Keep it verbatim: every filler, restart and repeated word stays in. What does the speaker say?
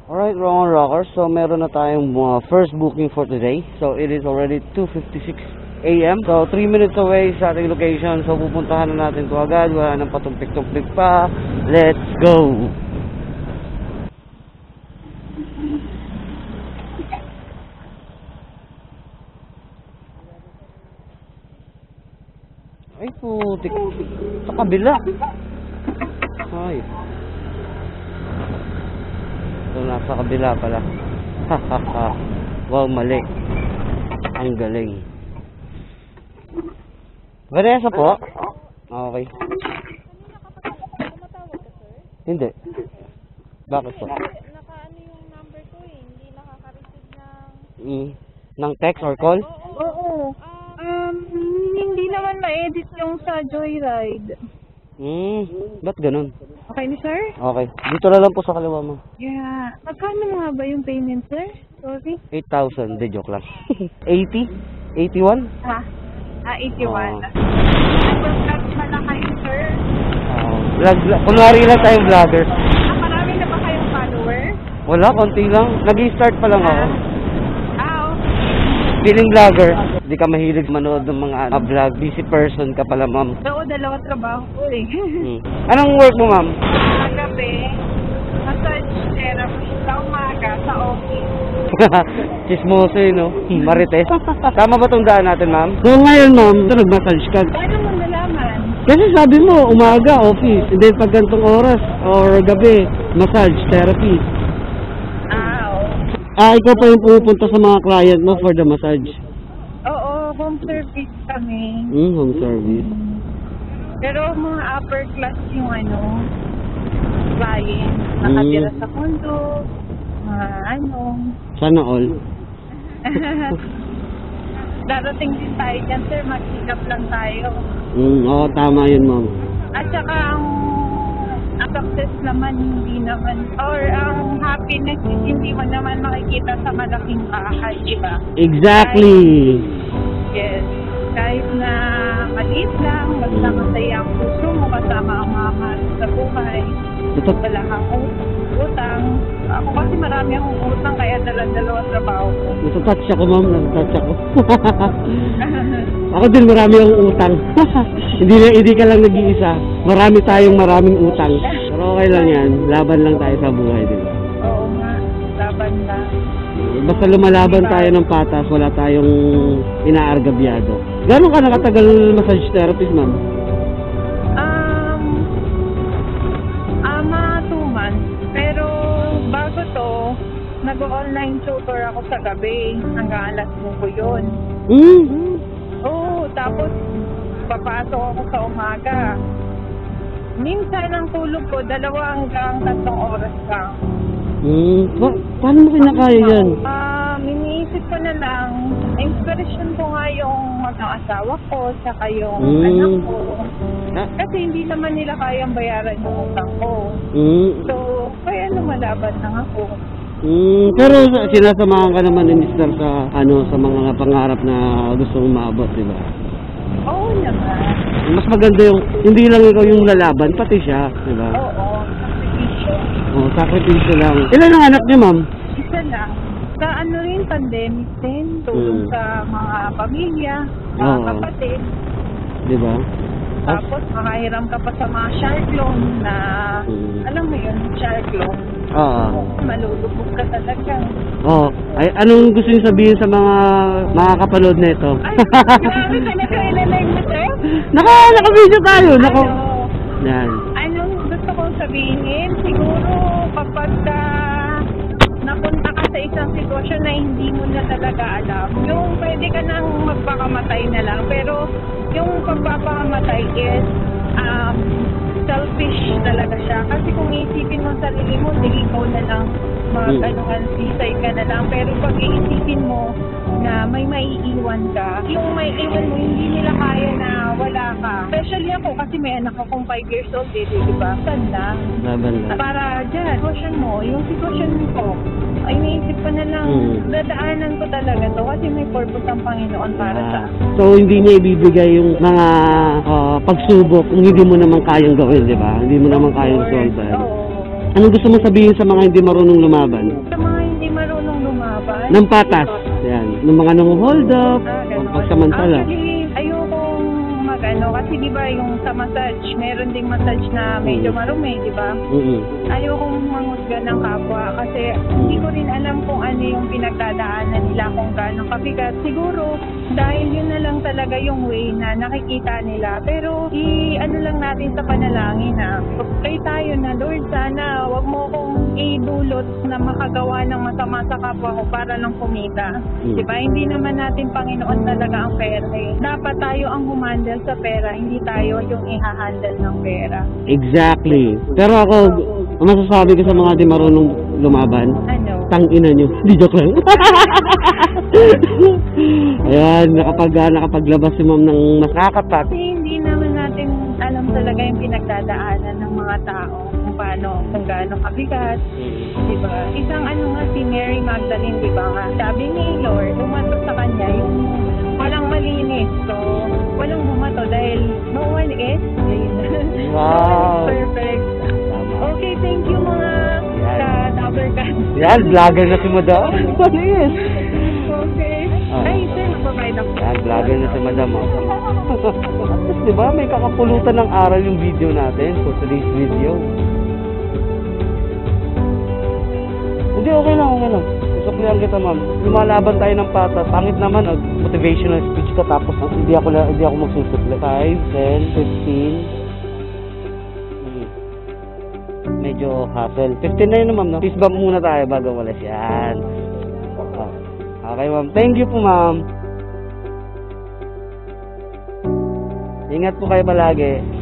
Alright, Wrong Rockers. So, meron na tayong uh, first booking for today. So, it is already two fifty-six A M So, three minutes away sa ating location. So, pupuntahan na natin ito agad. Wala nang patumpik-tumpik pa. Let's go! Ay, putik. Sa kabila. Ay. So, nasa kabila pala. Hahaha. Wow, mali. Ang galing. Vanessa po? Okay. Hindi. Bakit po? Naka-ano yung number ko eh. Hindi nakaka-receive ng... Mm. Ng text or call? Oo. Um, hindi naman ma-edit yung sa Joyride. Hmm. Ba't ganun? Okay ni sir? Okay. Dito na lang po sa kaliwa mo. Yeah. Magkano nga ba yung payment sir? Sorry? eight thousand. De, joke lang. eighty? eighty-one? Ha? Ah, eighty-one. Oo. Nag-vlog na lang kayo sir? Oo. Vlog, vlog. Kunwari lang tayong vlogger. Ah, marami na ba kayong follower? Wala, konti lang. Nag-i-start pa lang ako. Ah, okay. Feeling vlogger. Hindi ka mahilig manood ng mga uh, vlog. Busy person ka pala, ma'am. Oo, dalawa trabaho ko eh. Hmm. Anong work mo, ma'am? Sa gabi, massage therapy. Sa umaga, sa office. Chismoso yun, no? Marites. Tama ba itong daan natin, ma'am? So, ngayon, ma'am, ito nag-massage ka. Paano mo nalaman? Kasi sabi mo, umaga, office. And then, pag gantong oras, or gabi, massage therapy. Ah, oo. Ah, ikaw pa yung pupunta sa mga client mo for the massage? Oo, home service kami. Hmm, home service. Pero mga upper class yung ano, client. Nakatira Mm. sa condo, mga ano. Sana all. Darating din tayo dyan, sir. Mag-pick-up lang tayo. Hmm, oo, tama yun, ma'am. At saka ang, ang success naman, hindi naman, or ang happiness is hindi mo naman makikita sa malaking bahay, di ba? Exactly. Yes. Kahit na maliit lang, basta masaya ang puso mo kasama ang mga mahal sa buhay. Totoo. Wala kang utang. Ako kasi marami akong utang kaya dala-dalawa trabaho ko. Natatouch ako, ma'am. Natatouch ako. Ako din, marami akong utang. hindi, na, hindi ka lang nag-iisa. Marami tayong maraming utang. Pero okay lang yan. Laban lang tayo sa buhay, di ba? Oo nga. Laban lang. Basta lumalaban tayo ng patas, wala tayong inaargabyado. Gano'n ka nakatagal massage therapist, ma'am? Um, ama two months. Pero bago to, nag-online tutor ako sa gabi. Hanggang alas mo yun. Hmm? Oo, tapos papasok ako sa umaga. Minsan ang tulog ko, dalawa hanggang tatlong oras lang. Hmm. Pa- paano mo kinakaya yan? Ah, iniisip ko na lang, inspiration ko nga yung mag-asawa ko, saka yung Mm. anak ko. Ah. Kasi hindi naman nila kayang bayaran yung utang ko. Hmm. So, kaya lumalaban lang ako. Hmm. Pero sinasamahan ka naman ni mister sa, ano, sa mga pangarap na gusto mong maabot, di ba? Oo naman. Mas maganda yung, hindi lang ikaw yung lalaban, pati siya, di ba? Oo, sakripisyo. Oh, sakripisyo lang. Ilan ang anak niyo, ma'am? Isa lang. Sa ano rin, pandemic din, tulong Mm. sa mga pamilya, mga Oo. kapatid. Di ba? Tapos makahiram ka pa sa mga shark loan na, Mm. alam mo yun, shark loan. Oo. Malulubog ka talaga. Oh, ay anong gusto niyo sabihin sa mga mga kapanood nito? Ay, grabe, pinag-ilalay mo, sir? Naka, naka-video tayo. Naka, Ano, yan. anong gusto kong sabihin? Siguro kapag uh, napunta ka sa isang sitwasyon na hindi mo na talaga alam, yung pwede ka nang magpakamatay na lang, pero yung pagpapakamatay is um, selfish talaga siya. Kasi kung iisipin mo sa sarili mo, hindi ikaw na lang mag-anuhan, sisay ka na lang. Pero pag iisipin mo na may maiiwan ka, yung maiiwan mo, hindi nila kaya na wala ka. Especially ako, kasi may anak akong five years old, eh, di ba? Tanda. Laban lang. Para dyan, sitwasyon mo, yung sitwasyon ko, ay iniisip ko na lang, Hmm. dadaanan ko talaga to kasi may purpose ang Panginoon para sa Ah, so hindi niya ibibigay yung mga ah, pagsubok kung hindi mo naman kayang gawin, di ba? Hindi mo naman kayang solve. Oo. Anong gusto mo sabihin sa mga hindi marunong lumaban? Sa mga hindi marunong lumaban. Ng patas. Yan. Ng mga nang hold up. Ah, O ganun. pagsamantala. Actually, ayokong mag-ano, kasi di ba yung sa massage, meron ding massage na medyo marumi, di ba? Mm-mm. Ayokong mangusga ng kapwa kasi hindi ko rin alam kung ano yung pinagdadaanan nila, kung gaano kabigat. Siguro, dahil yun na lang talaga yung way na nakikita nila. Pero, i-ano lang natin sa panalangin na, pray tayo na, Lord, sana wag mo kong idulot na makagawa ng masama sa kapwa ko para lang kumita. Mm. Di ba? Hindi naman natin Panginoon talaga ang pera eh. Dapat tayo ang humandle sa pera, hindi tayo yung ihahandle ng pera. Exactly. Pero ako, ang masasabi ko sa mga di marunong lumaban, Ano? tangina nyo. Di joke lang. Ayan, nakapag, uh, nakapaglabas si ma'am ng mas nakakatak. Kasi hindi naman natin alam talaga yung pinagdadaanan ng mga tao, kung paano, kung gaano kabigat, di ba? Isang ano nga, si Mary Magdalene, di ba nga, sabi ni Lord, bumato sa kanya yung walang malinis. So, walang bumato dahil no one is clean. Wow. Perfect. Okay, thank you mga ka-Dabercats. Yan, vlogger na si madam. Panis. Okay. Ah. Ay, sir, magpapayad ako. Yan, vlogger na si madam. Tapos, di ba, may kakapulutan ng aral yung video natin for today's video. Hindi, okay lang, okay lang. Susuklihan kita, ma'am. Lumalaban tayo ng patas. Pangit naman, uh, motivational speech ka, tapos uh, hindi ako na, hindi ako magsusukli. five, ten, fifteen. Hmm. Medyo hassle. fifteen na yun, ma'am, no? Peace bump muna tayo bago walas yan. Oh. Okay, ma'am. Thank you po, ma'am. Ingat po kayo palagi.